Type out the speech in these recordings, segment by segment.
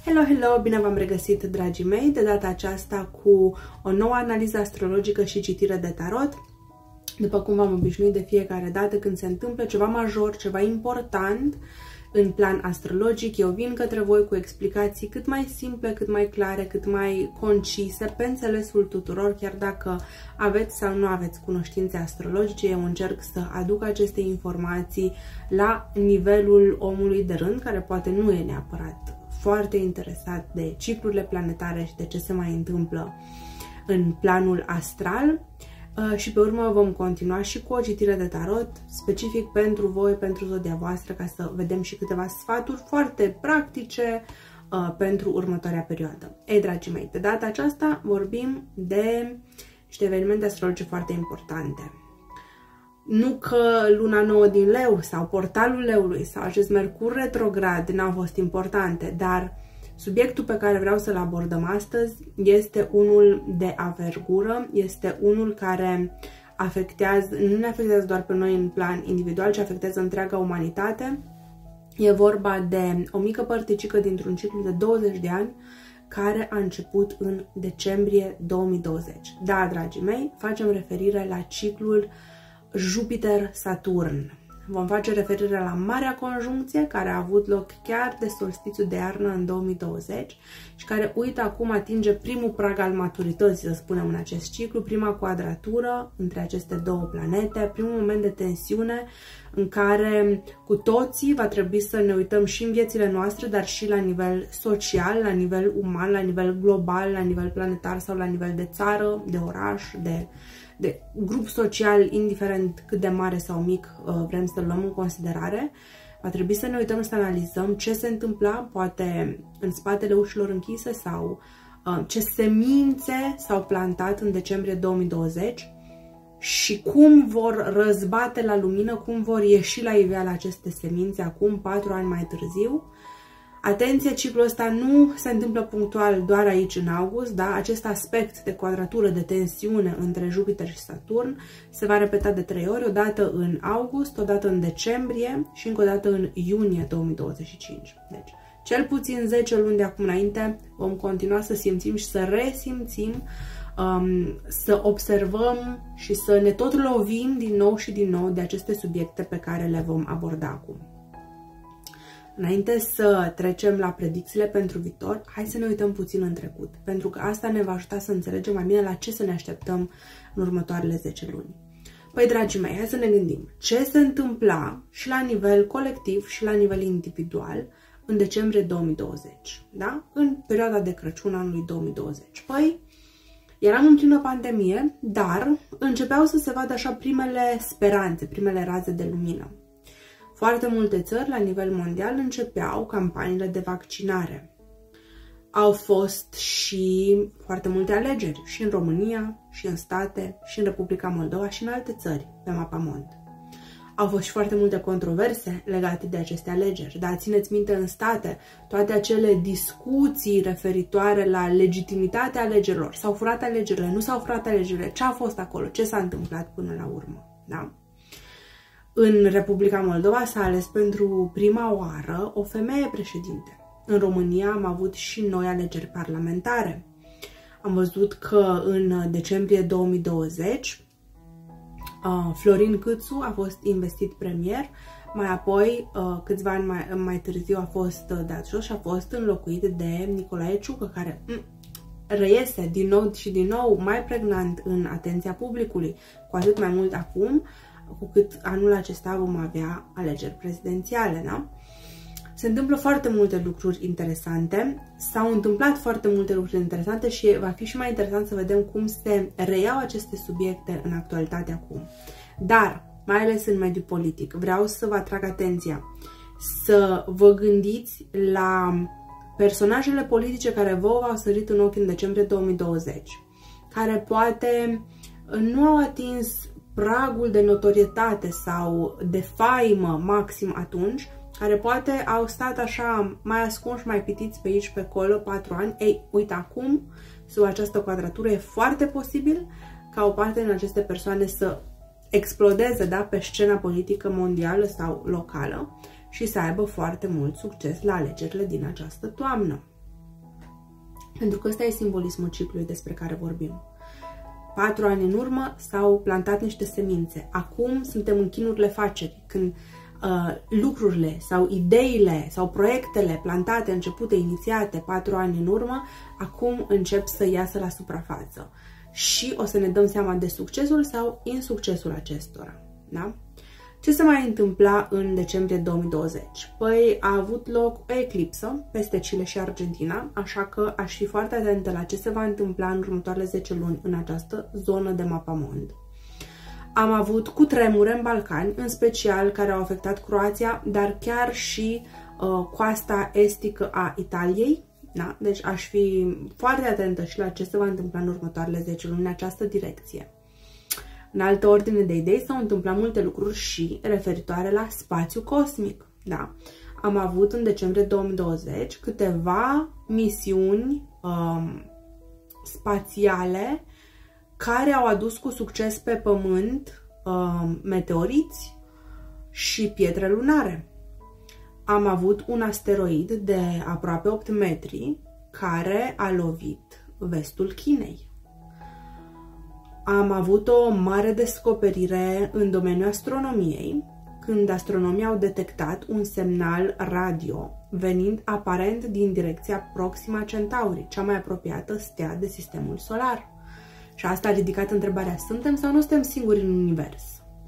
Hello, hello! Bine v-am regăsit, dragii mei, de data aceasta cu o nouă analiză astrologică și citire de tarot. După cum v-am obișnuit de fiecare dată când se întâmplă ceva major, ceva important în plan astrologic, eu vin către voi cu explicații cât mai simple, cât mai clare, cât mai concise, pe înțelesul tuturor, chiar dacă aveți sau nu aveți cunoștințe astrologice. Eu încerc să aduc aceste informații la nivelul omului de rând, care poate nu e neapărat foarte interesat de ciclurile planetare și de ce se mai întâmplă în planul astral. Și pe urmă vom continua și cu o citire de tarot specific pentru voi, pentru zodia voastră, ca să vedem și câteva sfaturi foarte practice pentru următoarea perioadă. Ei, dragii mei, de data aceasta vorbim de niște evenimente astrologice foarte importante. Nu că luna nouă din Leu sau portalul Leului sau acest Mercur retrograd n-au fost importante, dar subiectul pe care vreau să-l abordăm astăzi este unul de avergură, este unul care nu ne afectează doar pe noi în plan individual, ci afectează întreaga umanitate. E vorba de o mică părticică dintr-un ciclu de 20 de ani care a început în decembrie 2020. Da, dragii mei, facem referire la ciclul Jupiter-Saturn. Vom face referire la marea conjuncție care a avut loc chiar de solstițiul de iarnă în 2020 și care, uite, acum atinge primul prag al maturității, să spunem, în acest ciclu, prima quadratură între aceste două planete, primul moment de tensiune în care cu toții va trebui să ne uităm și în viețile noastre, dar și la nivel social, la nivel uman, la nivel global, la nivel planetar sau la nivel de țară, de oraș, de grup social, indiferent cât de mare sau mic vrem să-l luăm în considerare. Va trebui să ne uităm, să analizăm ce se întâmpla, poate în spatele ușilor închise, sau ce semințe s-au plantat în decembrie 2020 și cum vor răzbate la lumină, cum vor ieși la iveală aceste semințe acum, 4 ani mai târziu. Atenție, ciclul ăsta nu se întâmplă punctual doar aici în august, da? Acest aspect de quadratură, de tensiune între Jupiter și Saturn se va repeta de 3 ori, odată în august, odată în decembrie și încă o dată în iunie 2025. Deci, cel puțin 10 luni de acum înainte vom continua să simțim și să resimțim, să observăm și să ne tot lovim din nou și din nou de aceste subiecte pe care le vom aborda acum. Înainte să trecem la predicțiile pentru viitor, hai să ne uităm puțin în trecut, pentru că asta ne va ajuta să înțelegem mai bine la ce să ne așteptăm în următoarele 10 luni. Păi, dragii mei, hai să ne gândim ce se întâmpla și la nivel colectiv și la nivel individual în decembrie 2020, da? În perioada de Crăciun anului 2020. Păi, eram în plină pandemie, dar începeau să se vadă așa primele speranțe, primele raze de lumină. Foarte multe țări la nivel mondial începeau campaniile de vaccinare. Au fost și foarte multe alegeri, și în România, și în state, și în Republica Moldova, și în alte țări pe mapamond. Au fost și foarte multe controverse legate de aceste alegeri, dar țineți minte, în state, toate acele discuții referitoare la legitimitatea alegerilor, s-au furat alegerile, nu s-au furat alegerile, ce a fost acolo, ce s-a întâmplat până la urmă, da? În Republica Moldova s-a ales pentru prima oară o femeie președinte. În România am avut și noi alegeri parlamentare. Am văzut că în decembrie 2020 Florin Câțu a fost investit premier, mai apoi câțiva ani mai târziu a fost dat jos și a fost înlocuit de Nicolae Ciucă, care reiese din nou și din nou mai pregnant în atenția publicului, cu atât mai mult acum, cu cât anul acesta vom avea alegeri prezidențiale, da? Se întâmplă foarte multe lucruri interesante, s-au întâmplat foarte multe lucruri interesante și va fi și mai interesant să vedem cum se reiau aceste subiecte în actualitate acum. Dar, mai ales în mediul politic, vreau să vă atrag atenția să vă gândiți la personajele politice care vouă au sărit în ochi în decembrie 2020, care poate nu au atins pragul de notorietate sau de faimă maxim atunci, care poate au stat așa mai ascunși, mai pitiți pe aici, pe acolo, 4 ani. Ei, uite, acum, sub această quadratură, e foarte posibil ca o parte din aceste persoane să explodeze, da, pe scena politică mondială sau locală și să aibă foarte mult succes la alegerile din această toamnă. Pentru că ăsta e simbolismul ciclului despre care vorbim. 4 ani în urmă s-au plantat niște semințe. Acum suntem în chinurile facerii, când lucrurile sau ideile sau proiectele plantate, începute, inițiate 4 ani în urmă, acum încep să iasă la suprafață. Și o să ne dăm seama de succesul sau insuccesul acestora. Da? Ce se mai întâmpla în decembrie 2020? Păi a avut loc o eclipsă peste Chile și Argentina, așa că aș fi foarte atentă la ce se va întâmpla în următoarele 10 luni în această zonă de mapamond. Am avut cutremure în Balcani, în special care au afectat Croația, dar chiar și coasta estică a Italiei. Da? Deci aș fi foarte atentă și la ce se va întâmpla în următoarele 10 luni în această direcție. În altă ordine de idei s-au întâmplat multe lucruri și referitoare la spațiu cosmic. Da? Am avut în decembrie 2020 câteva misiuni spațiale care au adus cu succes pe Pământ meteoriți și pietre lunare. Am avut un asteroid de aproape 8 metri care a lovit vestul Chinei. Am avut o mare descoperire în domeniul astronomiei, când astronomii au detectat un semnal radio venind aparent din direcția Proxima Centauri, cea mai apropiată stea de sistemul solar. Și asta a ridicat întrebarea, suntem sau nu suntem singuri în univers?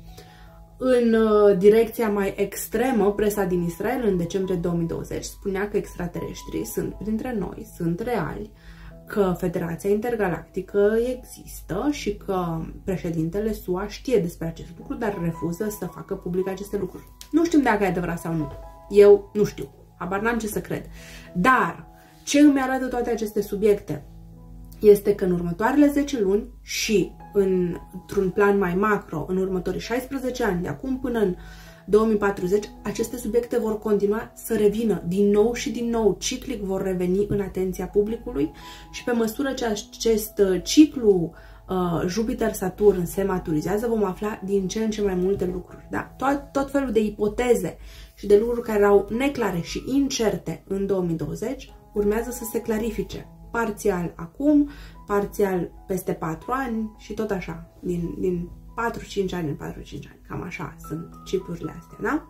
În direcția mai extremă, presa din Israel în decembrie 2020 spunea că extraterestrii sunt printre noi, sunt reali, că Federația Intergalactică există și că președintele SUA știe despre acest lucru, dar refuză să facă public aceste lucruri. Nu știm dacă e adevărat sau nu. Eu nu știu. Habar n-am ce să cred. Dar ce îmi arată toate aceste subiecte este că în următoarele 10 luni și într-un plan mai macro, în următorii 16 ani, de acum până în 2040, aceste subiecte vor continua să revină din nou și din nou, ciclic vor reveni în atenția publicului și pe măsură ce acest ciclu Jupiter-Saturn se maturizează, vom afla din ce în ce mai multe lucruri. Da? Tot felul de ipoteze și de lucruri care erau neclare și incerte în 2020 urmează să se clarifice. Parțial acum, parțial peste 4 ani și tot așa, din 4-5 ani în 4-5 ani. Cam așa sunt ciclurile astea, da?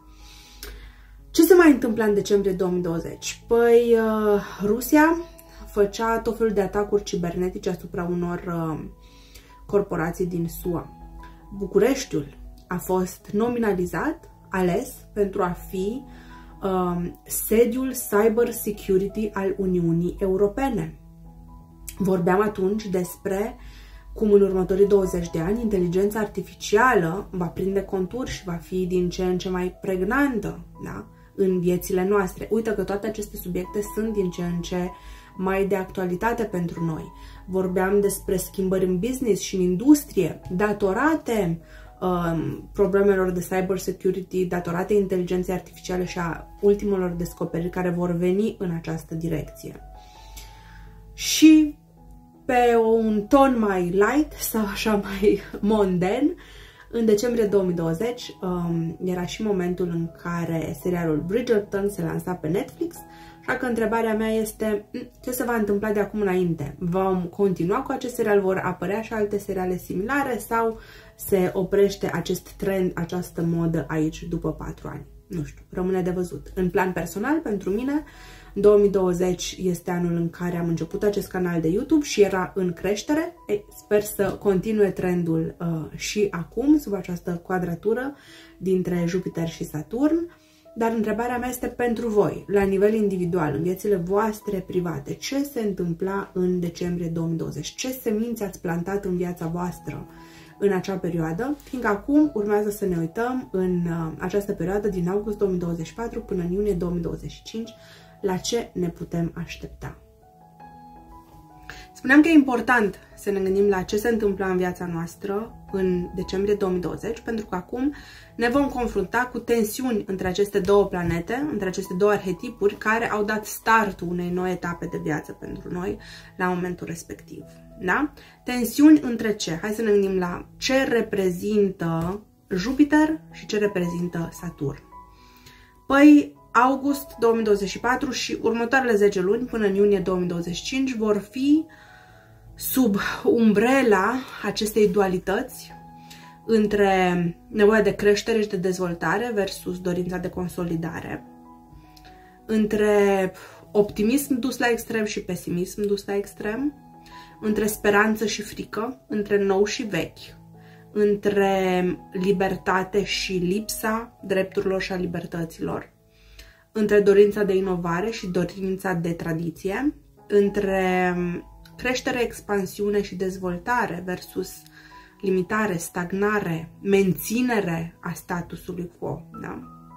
Ce se mai întâmplă în decembrie 2020? Păi, Rusia făcea tot felul de atacuri cibernetice asupra unor corporații din SUA. Bucureștiul a fost nominalizat, ales pentru a fi sediul Cyber Security al Uniunii Europene. Vorbeam atunci despre cum în următorii 20 de ani inteligența artificială va prinde conturi și va fi din ce în ce mai pregnantă, da? În viețile noastre. Uită că toate aceste subiecte sunt din ce în ce mai de actualitate pentru noi. Vorbeam despre schimbări în business și în industrie datorate problemelor de cyber security, datorate inteligenței artificiale și a ultimelor descoperiri care vor veni în această direcție. Și pe un ton mai light sau așa mai monden, în decembrie 2020 era și momentul în care serialul Bridgerton se lansa pe Netflix, așa că întrebarea mea este ce se va întâmpla de acum înainte? Vom continua cu acest serial? Vor apărea și alte seriale similare sau se oprește acest trend, această modă aici după 4 ani? Nu știu, rămâne de văzut. În plan personal, pentru mine, 2020 este anul în care am început acest canal de YouTube și era în creștere. Sper să continue trendul și acum, sub această quadratură dintre Jupiter și Saturn. Dar întrebarea mea este pentru voi, la nivel individual, în viețile voastre private, ce se întâmpla în decembrie 2020? Ce semințe ați plantat în viața voastră în acea perioadă? Fiindcă acum urmează să ne uităm în această perioadă din august 2024 până în iunie 2025 la ce ne putem aștepta. Spuneam că e important să ne gândim la ce se întâmpla în viața noastră în decembrie 2020, pentru că acum ne vom confrunta cu tensiuni între aceste două planete, între aceste două arhetipuri care au dat startul unei noi etape de viață pentru noi la momentul respectiv. Da? Tensiuni între ce? Hai să ne gândim la ce reprezintă Jupiter și ce reprezintă Saturn. Păi, august 2024 și următoarele 10 luni până în iunie 2025 vor fi sub umbrela acestei dualități între nevoia de creștere și de dezvoltare versus dorința de consolidare, între optimism dus la extrem și pesimism dus la extrem, între speranță și frică, între nou și vechi, între libertate și lipsa drepturilor și a libertăților, între dorința de inovare și dorința de tradiție, între creștere, expansiune și dezvoltare versus limitare, stagnare, menținere a statusului quo. Da?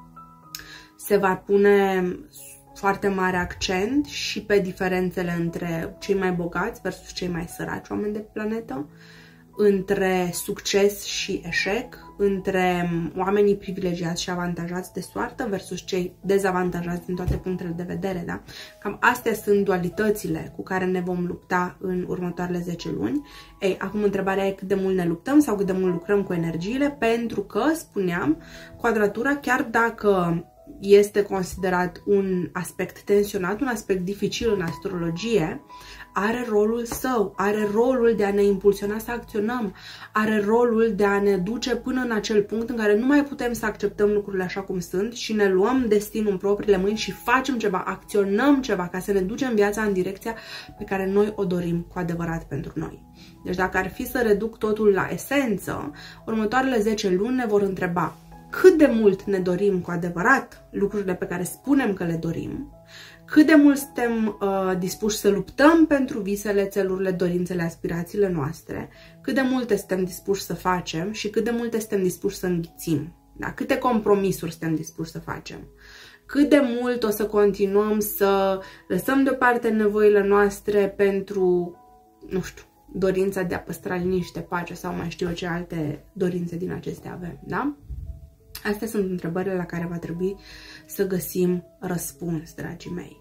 Se va pune foarte mare accent și pe diferențele între cei mai bogați versus cei mai săraci oameni de planetă, între succes și eșec, între oamenii privilegiați și avantajați de soartă versus cei dezavantajați din toate punctele de vedere. Da? Cam astea sunt dualitățile cu care ne vom lupta în următoarele 10 luni. Ei, acum întrebarea e cât de mult ne luptăm sau cât de mult lucrăm cu energiile, pentru că, spuneam, quadratura, chiar dacă este considerat un aspect tensionat, un aspect dificil în astrologie, are rolul său, are rolul de a ne impulsiona să acționăm, are rolul de a ne duce până în acel punct în care nu mai putem să acceptăm lucrurile așa cum sunt și ne luăm destinul în propriile mâini și facem ceva, acționăm ceva ca să ne ducem viața în direcția pe care noi o dorim cu adevărat pentru noi. Deci dacă ar fi să reduc totul la esență, următoarele 10 luni ne vor întreba cât de mult ne dorim cu adevărat lucrurile pe care spunem că le dorim, cât de mult suntem dispuși să luptăm pentru visele, țelurile, dorințele, aspirațiile noastre, cât de multe suntem dispuși să facem și cât de multe suntem dispuși să înghițim. Da? Câte compromisuri suntem dispuși să facem. Cât de mult o să continuăm să lăsăm deoparte nevoile noastre pentru, nu știu, dorința de a păstra liniște, pace sau mai știu eu ce alte dorințe din acestea avem. Da? Astea sunt întrebările la care va trebui să găsim răspuns, dragii mei.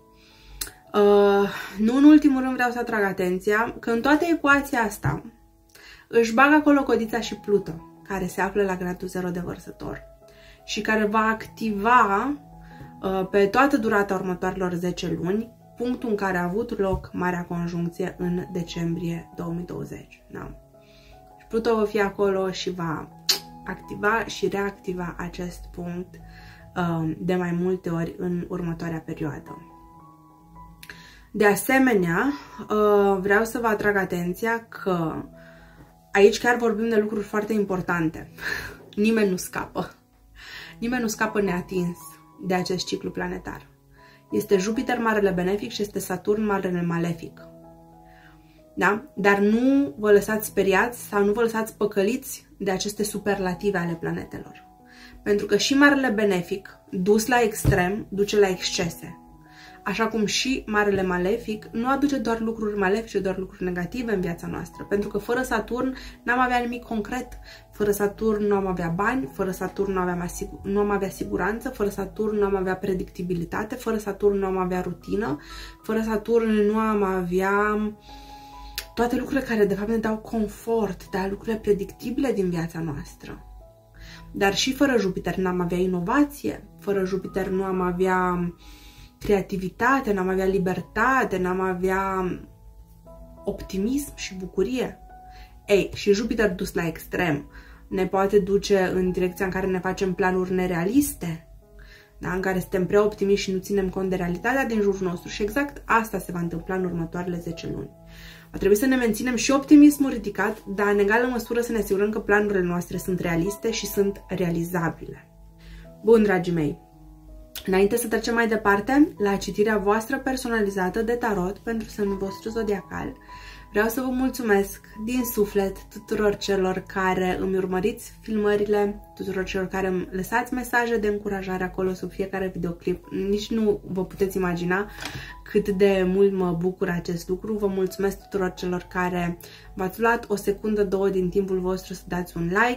Nu în ultimul rând vreau să atrag atenția că în toată ecuația asta își bag acolo Codița și Pluto, care se află la gradul 0 de Vărsător și care va activa pe toată durata următoarelor 10 luni punctul în care a avut loc Marea Conjuncție în decembrie 2020. Da? Și Pluto va fi acolo și va activa și reactiva acest punct de mai multe ori în următoarea perioadă. De asemenea, vreau să vă atrag atenția că aici chiar vorbim de lucruri foarte importante. Nimeni nu scapă. Nimeni nu scapă neatins de acest ciclu planetar. Este Jupiter marele benefic și este Saturn marele malefic. Da? Dar nu vă lăsați speriați sau nu vă lăsați păcăliți de aceste superlative ale planetelor. Pentru că și marele benefic, dus la extrem, duce la excese. Așa cum și marele malefic nu aduce doar lucruri malefice, doar lucruri negative în viața noastră. Pentru că fără Saturn n-am avea nimic concret. Fără Saturn nu am avea bani, fără Saturn nu am avea siguranță, fără Saturn nu am avea predictibilitate, fără Saturn nu am avea rutină, fără Saturn nu am avea toate lucrurile care de fapt ne dau confort, dar lucrurile predictibile din viața noastră. Dar și fără Jupiter n-am avea inovație, fără Jupiter nu am avea creativitate, n-am avea libertate, n-am avea optimism și bucurie. Ei, și Jupiter dus la extrem ne poate duce în direcția în care ne facem planuri nerealiste, da? În care suntem prea optimiști și nu ținem cont de realitatea din jurul nostru. Și exact asta se va întâmpla în următoarele 10 luni. Va trebui să ne menținem și optimismul ridicat, dar în egală măsură să ne asigurăm că planurile noastre sunt realiste și sunt realizabile. Bun, dragii mei, înainte să trecem mai departe la citirea voastră personalizată de tarot pentru semnul vostru zodiacal, vreau să vă mulțumesc din suflet tuturor celor care îmi urmăriți filmările, tuturor celor care îmi lăsați mesaje de încurajare acolo sub fiecare videoclip. Nici nu vă puteți imagina cât de mult mă bucură acest lucru. Vă mulțumesc tuturor celor care v-ați luat o secundă, două din timpul vostru să dați un like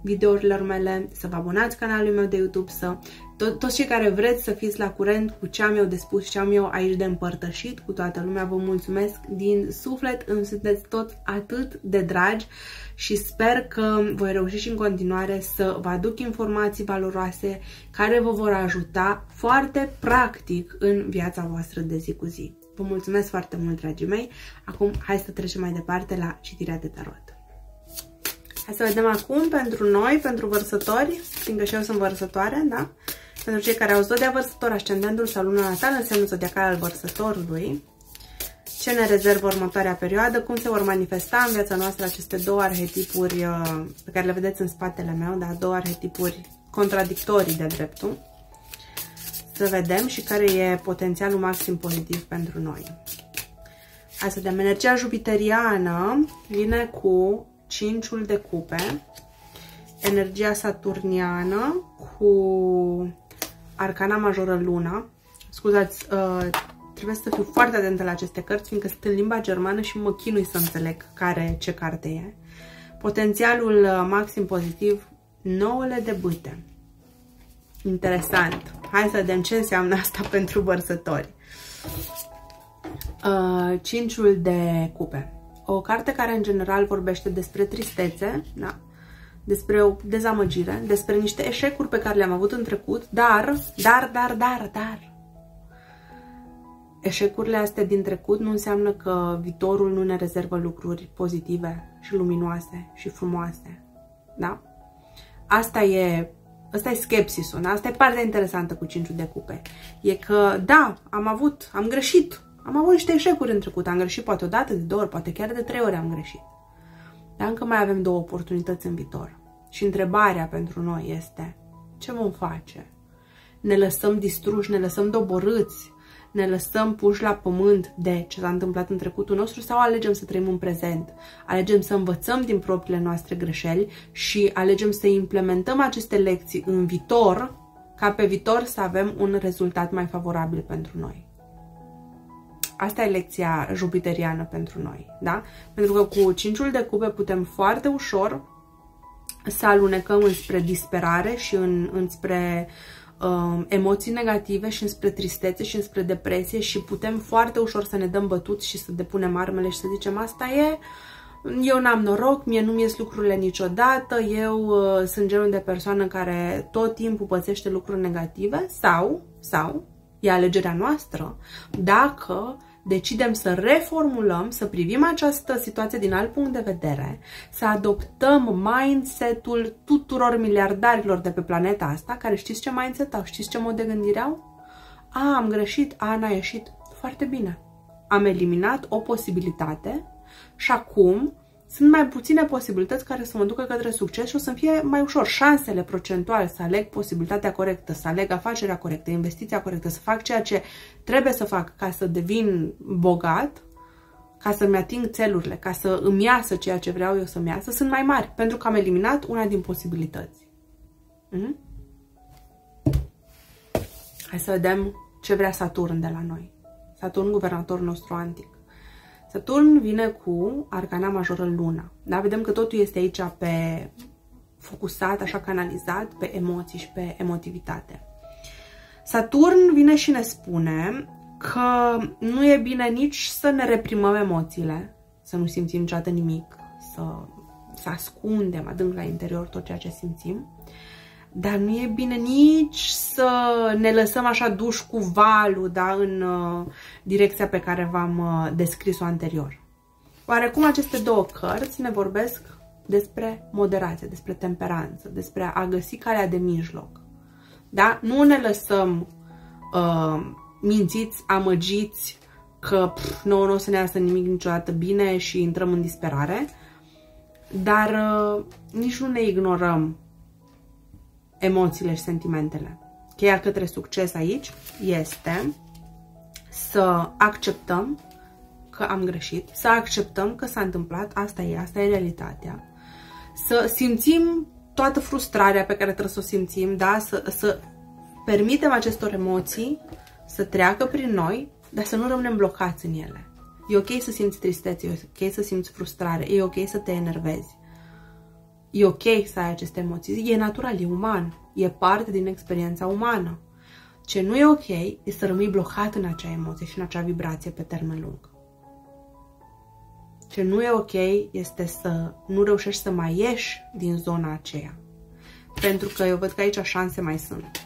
videourilor mele, să vă abonați canalului meu de YouTube, să toți cei care vreți să fiți la curent cu ce am eu de spus, ce am eu aici de împărtășit cu toată lumea. Vă mulțumesc din suflet, îmi sunteți toți atât de dragi și sper că voi reuși și în continuare să vă aduc informații valoroase care vă vor ajuta foarte practic în viața voastră de zi cu zi. Vă mulțumesc foarte mult, dragii mei. Acum, hai să trecem mai departe la citirea de tarot. Hai să vedem acum pentru noi, pentru vărsători, fiindcă și eu sunt vărsătoare, da? Pentru cei care au zodia vărsător, ascendentul sau luna natală, înseamnă zodiacal al vărsătorului. Ce ne rezervă următoarea perioadă? Cum se vor manifesta în viața noastră aceste două arhetipuri pe care le vedeți în spatele meu, da? Două arhetipuri contradictorii de dreptul. Să vedem și care e potențialul maxim pozitiv pentru noi. Hai să vedem. Energia jupiteriană vine cu 5-ul de cupe. Energia saturniană cu arcana majoră luna. Scuzați, trebuie să fiu foarte atentă la aceste cărți, fiindcă sunt în limba germană și mă chinui să înțeleg ce carte e. Potențialul maxim pozitiv, 9-le de bâte. Interesant. Hai să vedem ce înseamnă asta pentru vărsători. 5-ul de cupe. O carte care în general vorbește despre tristețe, da? Despre o dezamăgire, despre niște eșecuri pe care le-am avut în trecut, dar eșecurile astea din trecut nu înseamnă că viitorul nu ne rezervă lucruri pozitive și luminoase și frumoase, da? Asta e skepsisul, da? Asta e partea interesantă cu 5-ul de cupe. E că, da, am greșit. Am avut niște eșecuri în trecut. Am greșit poate o dată, de 2 ori, poate chiar de 3 ori am greșit. Dar încă mai avem 2 oportunități în viitor. Și întrebarea pentru noi este, ce vom face? Ne lăsăm distruși, ne lăsăm doborâți, ne lăsăm puși la pământ de ce s-a întâmplat în trecutul nostru sau alegem să trăim în prezent? Alegem să învățăm din propriile noastre greșeli și alegem să implementăm aceste lecții în viitor, ca pe viitor să avem un rezultat mai favorabil pentru noi. Asta e lecția jupiteriană pentru noi, da? Pentru că cu 5-ul de cupe putem foarte ușor să alunecăm înspre disperare și înspre emoții negative și înspre tristețe și înspre depresie și putem foarte ușor să ne dăm bătuți și să depunem armele și să zicem asta e, eu n-am noroc, mie nu-mi ies lucrurile niciodată, eu sunt genul de persoană care tot timpul pățește lucruri negative sau e alegerea noastră dacă decidem să reformulăm, să privim această situație din alt punct de vedere, să adoptăm mindset-ul tuturor miliardarilor de pe planeta asta, care știți ce mindset au, știți ce mod de gândire au? Am greșit, n-a ieșit. Foarte bine. Am eliminat o posibilitate și acum sunt mai puține posibilități care să mă ducă către succes și o să-mi fie mai ușor. Șansele procentuale să aleg posibilitatea corectă, să aleg afacerea corectă, investiția corectă, să fac ceea ce trebuie să fac ca să devin bogat, ca să-mi ating țelurile, ca să îmi iasă ceea ce vreau eu să-mi iasă, sunt mai mari, pentru că am eliminat una din posibilități. Hai să vedem ce vrea Saturn de la noi. Saturn, guvernatorul nostru antic. Saturn vine cu arcana majoră luna. Da? Vedem că totul este aici focusat, așa canalizat pe emoții și pe emotivitate. Saturn vine și ne spune că nu e bine nici să ne reprimăm emoțiile, să nu simțim niciodată nimic, să ascundem adânc la interior tot ceea ce simțim, dar nu e bine nici să ne lăsăm așa duși cu valul, da, în direcția pe care v-am descris-o anterior. Oarecum aceste două cărți ne vorbesc despre moderație, despre temperanță, despre a găsi calea de mijloc. Da? Nu ne lăsăm mințiți, amăgiți că nouă nu o să ne iasă nimic niciodată bine și intrăm în disperare, dar nici nu ne ignorăm emoțiile și sentimentele. Cheia către succes aici este să acceptăm că am greșit, să acceptăm că s-a întâmplat, asta e realitatea, să simțim toată frustrarea pe care trebuie să o simțim, da? Să permitem acestor emoții să treacă prin noi, dar să nu rămânem blocați în ele. E ok să simți tristețe, e ok să simți frustrare, e ok să te enervezi. E ok să ai aceste emoții, e natural, e uman, e parte din experiența umană. Ce nu e ok e să rămâi blocat în acea emoție și în acea vibrație pe termen lung. Ce nu e ok este să nu reușești să mai ieși din zona aceea. Pentru că eu văd că aici șanse mai sunt.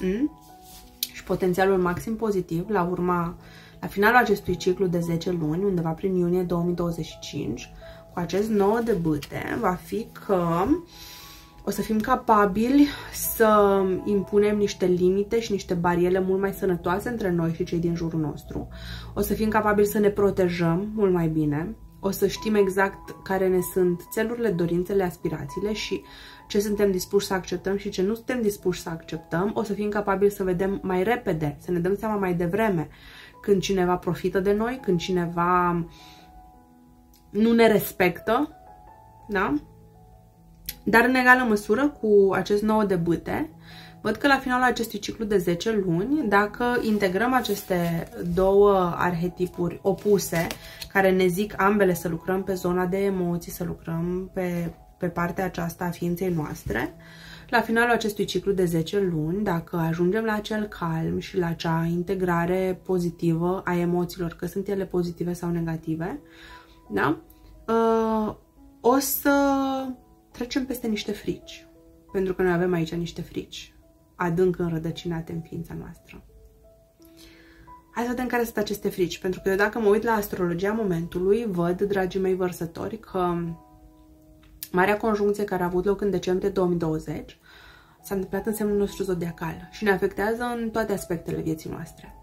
Și potențialul maxim pozitiv la finalul acestui ciclu de 10 luni, undeva prin iunie 2025, cu acest 9 de bâte, va fi că o să fim capabili să impunem niște limite și niște bariere mult mai sănătoase între noi și cei din jurul nostru. O să fim capabili să ne protejăm mult mai bine. O să știm exact care ne sunt țelurile, dorințele, aspirațiile și ce suntem dispuși să acceptăm și ce nu suntem dispuși să acceptăm. O să fim capabili să vedem mai repede, să ne dăm seama mai devreme când cineva profită de noi, când cineva nu ne respectă, da? Dar în egală măsură cu acest 9 de bâte, văd că la finalul acestui ciclu de 10 luni, dacă integrăm aceste două arhetipuri opuse, care ne zic ambele să lucrăm pe zona de emoții, să lucrăm pe partea aceasta a ființei noastre, la finalul acestui ciclu de 10 luni, dacă ajungem la acel calm și la acea integrare pozitivă a emoțiilor, că sunt ele pozitive sau negative, da? O să trecem peste niște frici, pentru că noi avem aici niște frici adânc înrădăcinate în ființa noastră. Hai să vedem care sunt aceste frici, pentru că eu dacă mă uit la astrologia momentului, văd, dragii mei vărsători, că marea conjuncție care a avut loc în decembrie 2020 s-a întâmplat în semnul nostru zodiacal și ne afectează în toate aspectele vieții noastre.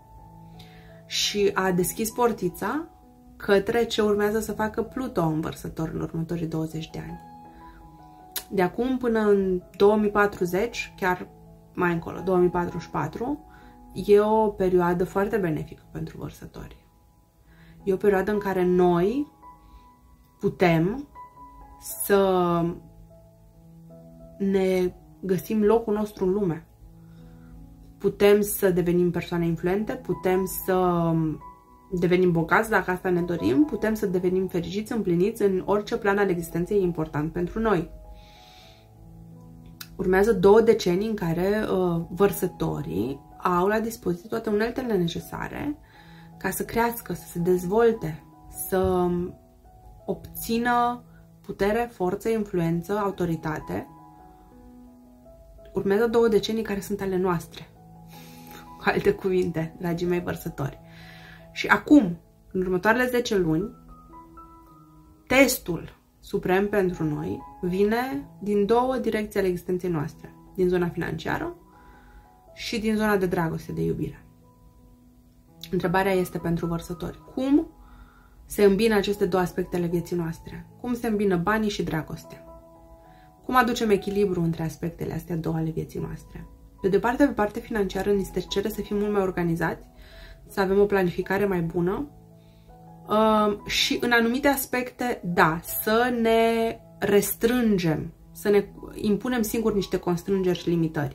Și a deschis portița către ce urmează să facă Pluto în Vărsător în următorii 20 de ani. De acum până în 2040, chiar mai încolo, 2044, e o perioadă foarte benefică pentru vărsători. E o perioadă în care noi putem să ne găsim locul nostru în lume. Putem să devenim persoane influente, putem să devenim bogați dacă asta ne dorim, putem să devenim fericiți, împliniți în orice plan al existenței important pentru noi. Urmează 2 decenii în care vărsătorii au la dispoziție toate uneltele necesare ca să crească, să se dezvolte, să obțină putere, forță, influență, autoritate. Urmează 2 decenii care sunt ale noastre. Cu alte cuvinte, dragii mei vărsători. Și acum, în următoarele 10 luni, testul suprem pentru noi vine din 2 direcții ale existenței noastre. Din zona financiară și din zona de dragoste, de iubire. Întrebarea este pentru vărsători. Cum se îmbină aceste 2 aspecte ale vieții noastre? Cum se îmbină banii și dragostea? Cum aducem echilibru între aspectele astea 2 ale vieții noastre? De departe, pe partea financiară, ni se cere să fim mult mai organizați, să avem o planificare mai bună și în anumite aspecte, da, să ne restrângem, să ne impunem singuri niște constrângeri și limitări.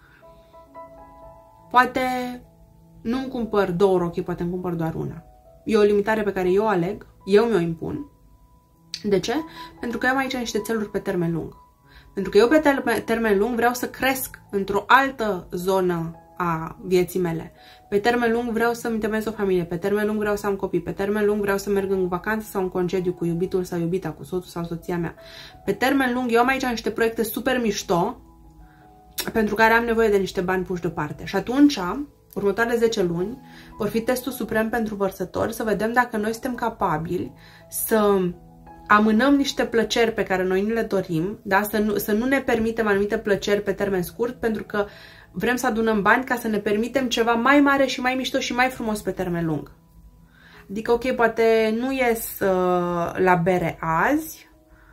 Poate nu îmi cumpăr 2 rochii, poate îmi cumpăr doar una. E o limitare pe care eu o aleg, eu mi-o impun. De ce? Pentru că eu am aici niște țeluri pe termen lung. Pentru că eu pe termen lung vreau să cresc într-o altă zonă a vieții mele. Pe termen lung vreau să-mi temez o familie, pe termen lung vreau să am copii, pe termen lung vreau să merg în vacanță sau în concediu cu iubitul sau iubita, cu soțul sau soția mea. Pe termen lung eu am aici niște proiecte super mișto pentru care am nevoie de niște bani puși deoparte. Și atunci, următoarele 10 luni, vor fi testul suprem pentru vărsători, să vedem dacă noi suntem capabili să amânăm niște plăceri pe care noi ni le dorim, da? Să nu ne permitem anumite plăceri pe termen scurt, pentru că vrem să adunăm bani ca să ne permitem ceva mai mare și mai mișto și mai frumos pe termen lung. Adică, ok, poate nu ies la bere azi,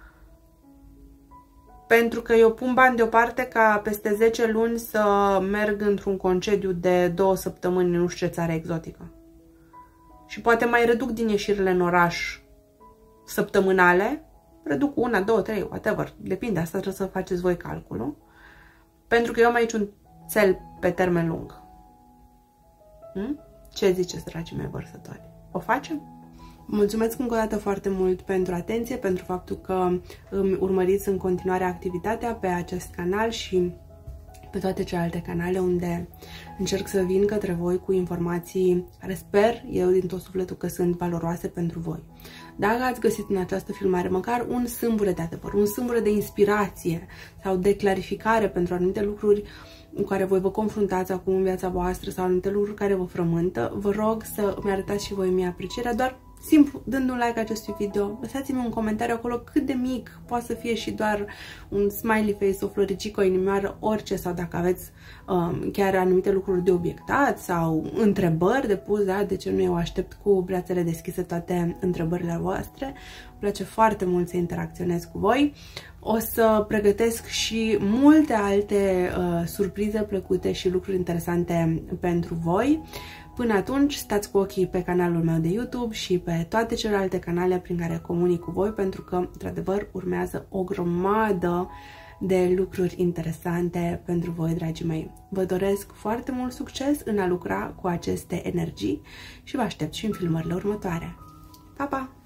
pentru că eu pun bani deoparte ca peste 10 luni să merg într-un concediu de 2 săptămâni în nu știu ce țară exotică. Și poate mai reduc din ieșirile în oraș săptămânale, reduc 1, 2, 3, whatever, depinde, asta trebuie să faceți voi calculul, pentru că eu am aici un cel pe termen lung. Ce ziceți, dragii mei vărsători? O facem? Mulțumesc încă o dată foarte mult pentru atenție, pentru faptul că îmi urmăriți în continuare activitatea pe acest canal și pe toate celelalte canale unde încerc să vin către voi cu informații care sper eu din tot sufletul că sunt valoroase pentru voi. Dacă ați găsit în această filmare măcar un sâmbure de adevăr, un sâmbure de inspirație sau de clarificare pentru anumite lucruri cu care voi vă confruntați acum în viața voastră sau anumite lucruri care vă frământă, vă rog să îmi arătați și voi mie aprecierea, doar simplu, dând un like acestui video. Lăsați-mi un comentariu acolo cât de mic poate să fie și doar un smiley face, o floricică, o inimioară, orice, sau dacă aveți chiar anumite lucruri de obiectat sau întrebări de pus, da? De ce nu, eu aștept cu brațele deschise toate întrebările voastre. Îmi place foarte mult să interacționez cu voi. O să pregătesc și multe alte surprize plăcute și lucruri interesante pentru voi. Până atunci, stați cu ochii pe canalul meu de YouTube și pe toate celelalte canale prin care comunic cu voi, pentru că, într-adevăr, urmează o grămadă de lucruri interesante pentru voi, dragii mei. Vă doresc foarte mult succes în a lucra cu aceste energii și vă aștept și în filmările următoare. Pa, pa!